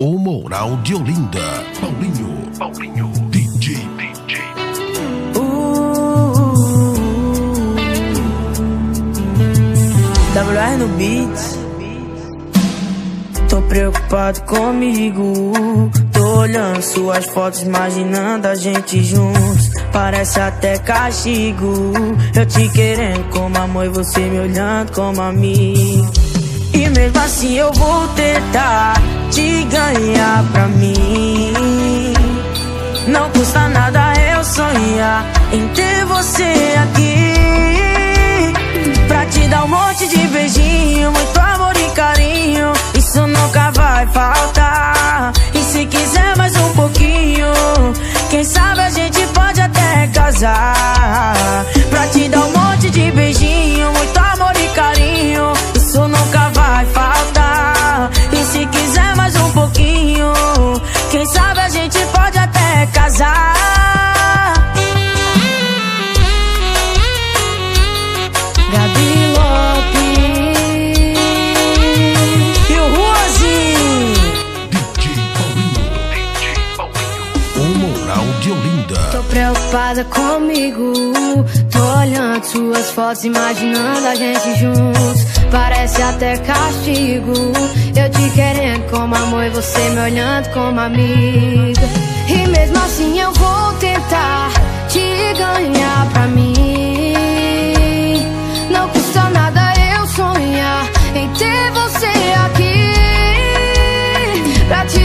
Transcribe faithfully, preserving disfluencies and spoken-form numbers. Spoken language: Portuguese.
O Moral de Olinda. Paulinho, Paulinho, D J, D J. Uh, W R no beat. Tô preocupado comigo. Tô olhando suas fotos, imaginando a gente juntos. Parece até castigo. Eu te querendo como amor e você me olhando como amigo. E mesmo assim eu vou tentar te ganhar pra mim. Não custa nada eu sonhar em ter você aqui, pra te dar um monte de beijinho, muito amor e carinho. Isso nunca vai faltar. E se quiser mais um pouquinho, quem sabe a gente pode até casar. Pra te dar um monte de beijinho, muito amor e carinho. Isso nunca vai faltar. E se quiser mais um pouquinho, quem sabe a gente pode até casar. Gabi Lopes e o Ruazinho. D J Paulinho, D J Paulinho. O Moral de Olinda. Tô preocupada comigo. Tô olhando suas fotos, imaginando a gente juntos. Parece até castigo. Eu te querendo como amor e você me olhando como amiga. E mesmo assim eu vou tentar te ganhar pra mim. Não custa nada eu sonhar em ter você aqui, pra te